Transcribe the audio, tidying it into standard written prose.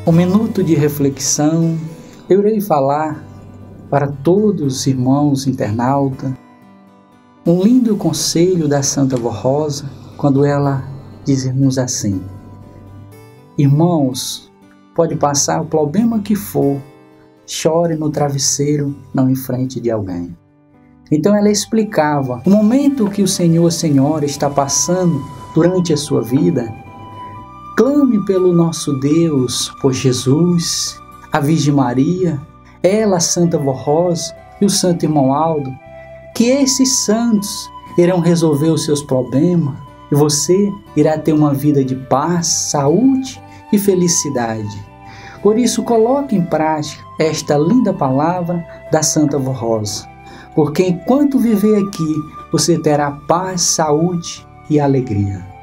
Um minuto de reflexão, eu irei falar para todos os irmãos internautas um lindo conselho da Santa Vó Rosa, quando ela diz-nos assim: irmãos, pode passar o problema que for, chore no travesseiro, não em frente de alguém. Então ela explicava o momento que o Senhor ou Senhora está passando durante a sua vida. Clame pelo nosso Deus, por Jesus, a Virgem Maria, ela, a Santa Vó Rosa e o Santo Irmão Aldo, que esses santos irão resolver os seus problemas e você irá ter uma vida de paz, saúde e felicidade. Por isso, coloque em prática esta linda palavra da Santa Vó Rosa, porque enquanto viver aqui, você terá paz, saúde e alegria.